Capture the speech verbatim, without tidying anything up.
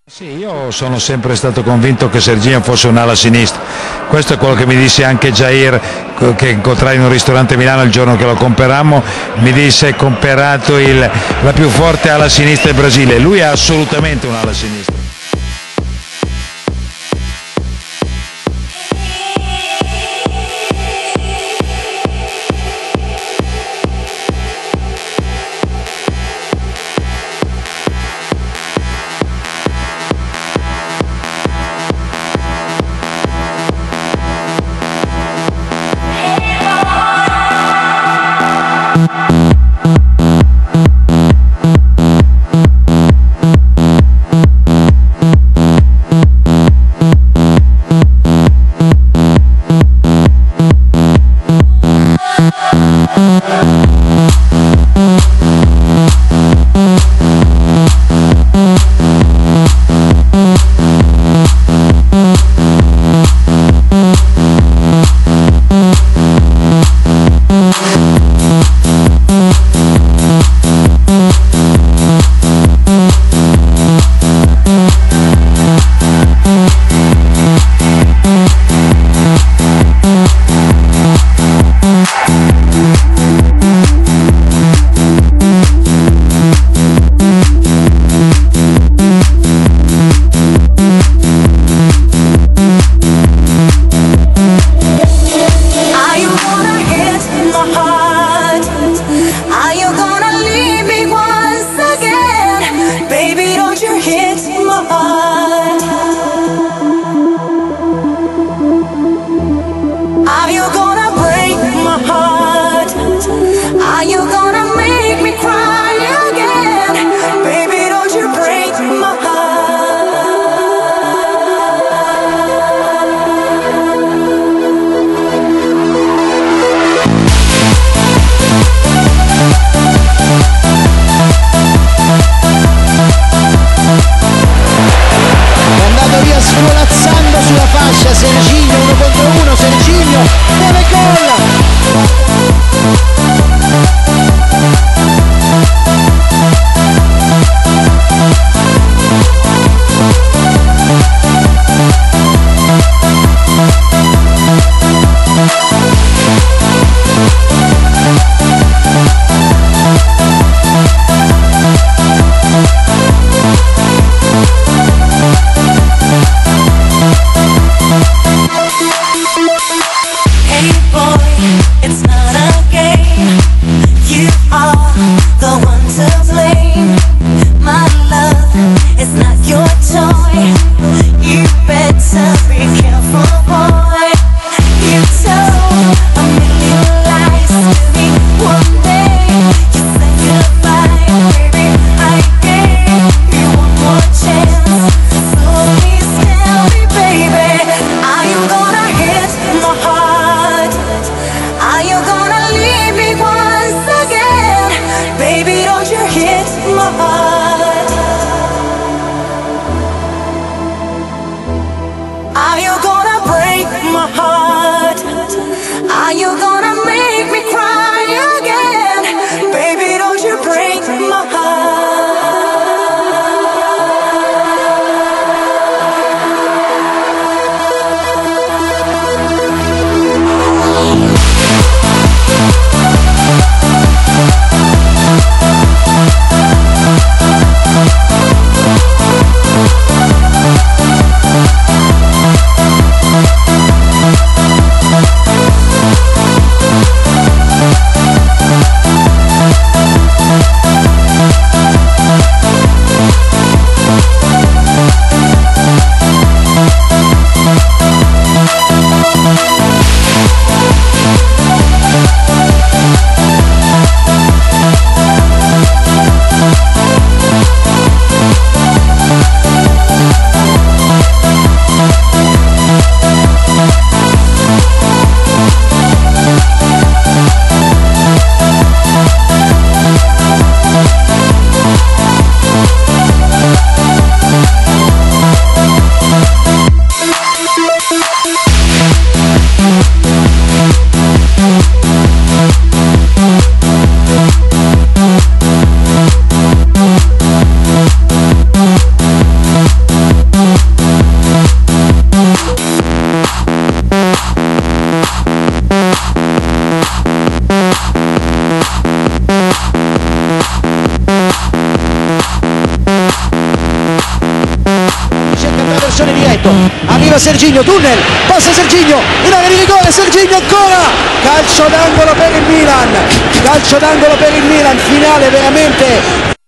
Sì, io sono sempre stato convinto che Serginho fosse un'ala sinistra, questo è quello che mi disse anche Jair, che incontrai in un ristorante a Milano il giorno che lo comperammo, mi disse comperato il, la più forte ala sinistra del Brasile, lui è assolutamente un'ala sinistra. Serginho uno contro uno, Serginho deve We'll be right back. arriva Serginho, tunnel, passa Serginho, in area di rigore, Serginho ancora, calcio d'angolo per il Milan, calcio d'angolo per il Milan, finale veramente